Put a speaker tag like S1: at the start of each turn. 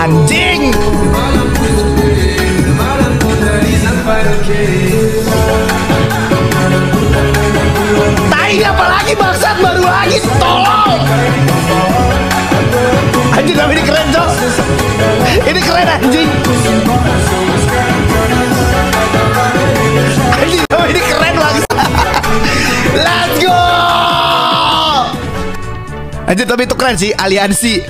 S1: anjing. Tai ini apa lagi bangsat, baru lagi tolong. Anjing tapi ini keren cok. Ini keren anjing. Anjing tapi ini keren bangsat. Let's go. Anjing tapi itu keren sih, aliansi.